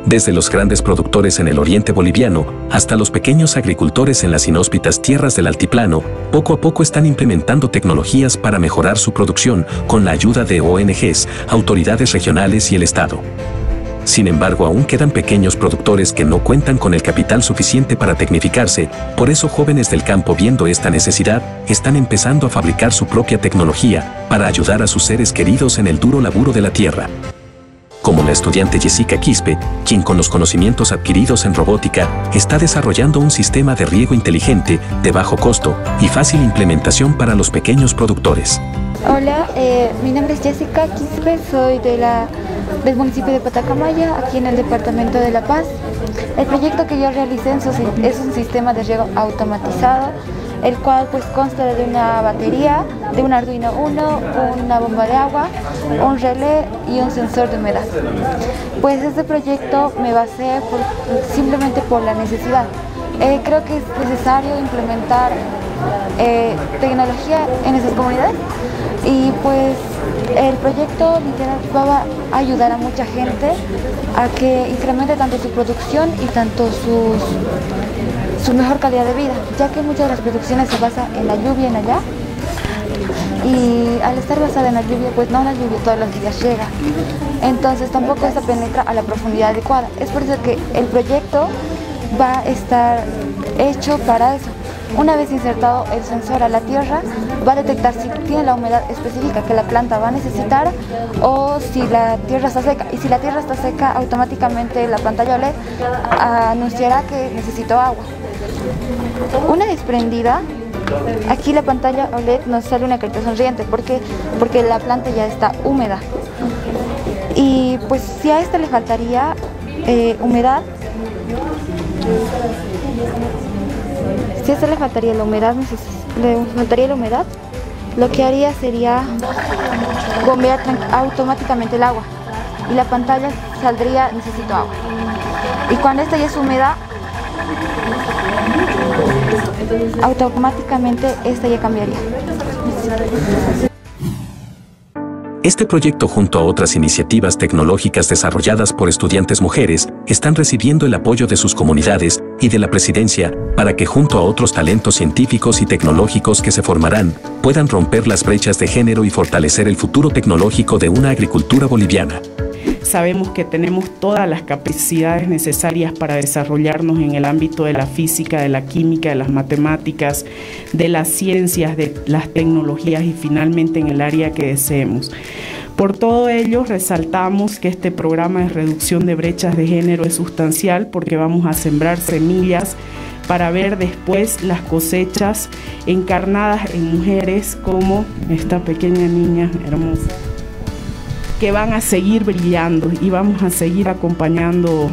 Desde los grandes productores en el oriente boliviano hasta los pequeños agricultores en las inhóspitas tierras del altiplano, poco a poco están implementando tecnologías para mejorar su producción con la ayuda de ONGs, autoridades regionales y el Estado. Sin embargo, aún quedan pequeños productores que no cuentan con el capital suficiente para tecnificarse, por eso jóvenes del campo, viendo esta necesidad, están empezando a fabricar su propia tecnología para ayudar a sus seres queridos en el duro laburo de la tierra. Como la estudiante Jessica Quispe, quien con los conocimientos adquiridos en robótica está desarrollando un sistema de riego inteligente, de bajo costo y fácil implementación para los pequeños productores. Hola, mi nombre es Jessica Quispe, soy del municipio de Patacamaya, aquí en el departamento de La Paz. El proyecto que yo realicé es un sistema de riego automatizado, el cual pues consta de una batería, de un Arduino Uno, una bomba de agua, un relé y un sensor de humedad. Pues este proyecto me basé simplemente por la necesidad. Creo que es necesario implementar tecnología en esas comunidades y pues el proyecto literal va a ayudar a mucha gente a que incremente tanto su producción y tanto su mejor calidad de vida, ya que muchas de las producciones se basan en la lluvia en allá, y al estar basada en la lluvia, pues no la lluvia todos los días llega, entonces tampoco esta penetra a la profundidad adecuada. Es por eso que el proyecto va a estar hecho para eso. Una vez insertado el sensor a la tierra, va a detectar si tiene la humedad específica que la planta va a necesitar o si la tierra está seca. Y si la tierra está seca, automáticamente la pantalla OLED anunciará que necesitó agua. Una vez prendida, aquí la pantalla OLED nos sale una carita sonriente. ¿Por qué? Porque la planta ya está húmeda. Y pues si a esta le faltaría humedad, si a esta le faltaría la humedad, lo que haría sería bombear automáticamente el agua y la pantalla saldría necesito agua. Y cuando esta ya es húmeda, automáticamente esta ya cambiaría. Este proyecto, junto a otras iniciativas tecnológicas desarrolladas por estudiantes mujeres, están recibiendo el apoyo de sus comunidades y de la presidencia para que, junto a otros talentos científicos y tecnológicos que se formarán, puedan romper las brechas de género y fortalecer el futuro tecnológico de una agricultura boliviana. Sabemos que tenemos todas las capacidades necesarias para desarrollarnos en el ámbito de la física, de la química, de las matemáticas, de las ciencias, de las tecnologías y finalmente en el área que deseemos. Por todo ello, resaltamos que este programa de reducción de brechas de género es sustancial porque vamos a sembrar semillas para ver después las cosechas encarnadas en mujeres como esta pequeña niña hermosa, que van a seguir brillando y vamos a seguir acompañando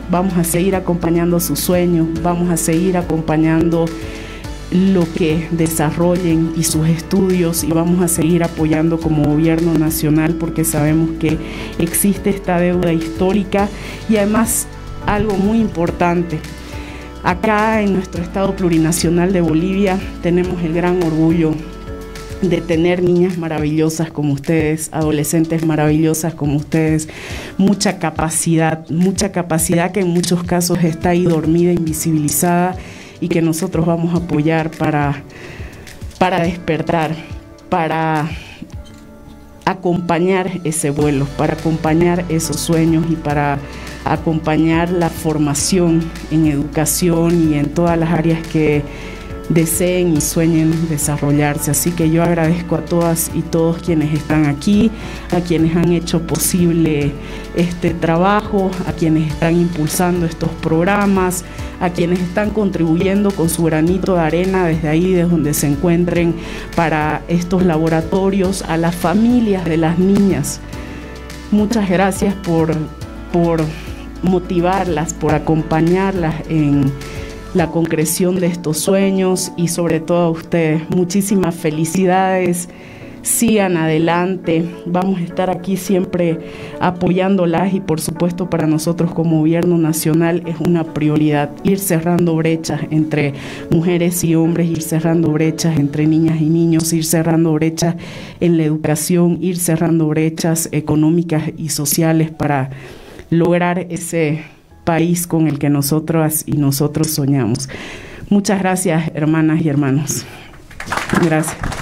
sus sueños, vamos a seguir acompañando lo que desarrollen y sus estudios y vamos a seguir apoyando como gobierno nacional porque sabemos que existe esta deuda histórica y además algo muy importante. Acá en nuestro estado plurinacional de Bolivia tenemos el gran orgullo de tener niñas maravillosas como ustedes, adolescentes maravillosas como ustedes, mucha capacidad que en muchos casos está ahí dormida, invisibilizada y que nosotros vamos a apoyar para despertar, para acompañar ese vuelo, para acompañar esos sueños y para acompañar la formación en educación y en todas las áreas que deseen y sueñen desarrollarse. Así que yo agradezco a todas y todos quienes están aquí, a quienes han hecho posible este trabajo, a quienes están impulsando estos programas, a quienes están contribuyendo con su granito de arena desde ahí, desde donde se encuentren, para estos laboratorios, a las familias de las niñas. Muchas gracias por motivarlas, por acompañarlas en la concreción de estos sueños y sobre todo a ustedes, muchísimas felicidades, sigan adelante, vamos a estar aquí siempre apoyándolas y por supuesto para nosotros como gobierno nacional es una prioridad ir cerrando brechas entre mujeres y hombres, ir cerrando brechas entre niñas y niños, ir cerrando brechas en la educación, ir cerrando brechas económicas y sociales para lograr ese país con el que nosotras y nosotros soñamos. Muchas gracias, hermanas y hermanos. Gracias.